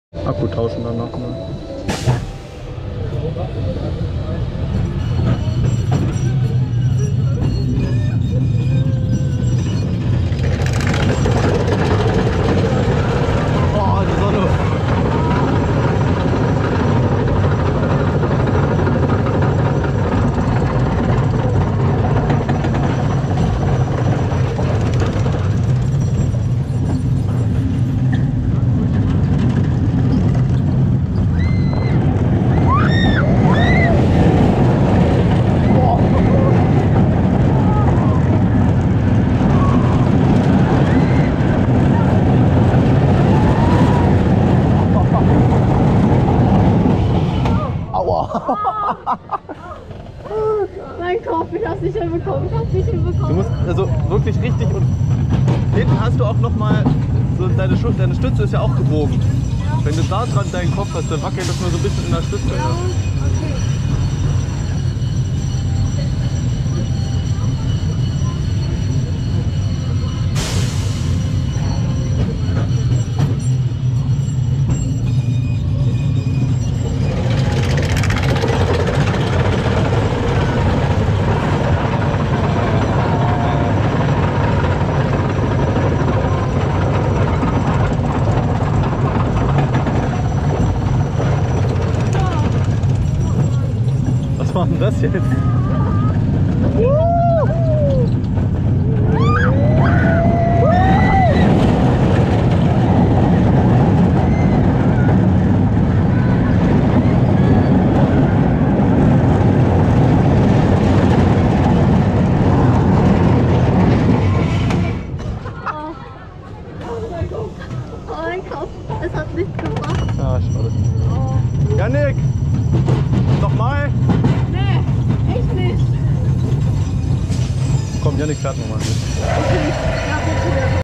Akku tauschen dann nochmal. Oh, die Sonne. Mein Kopf, ich hab's nicht hinbekommen, ich hab's nicht hinbekommen. Du musst also wirklich richtig und hinten hast du auch noch mal so deine Stütze ist ja auch gebogen. Ja. Wenn du da dran deinen Kopf hast, dann wackelt das nur so ein bisschen in der Stütze. Ja, okay. Was war denn das jetzt? Oh, mein Kopf, es hat nichts gebracht. Ah, schade. Oh. Janik! Nochmal! Nee, echt nicht. Komm, Janik fährt nochmal. Okay, ja, bitte.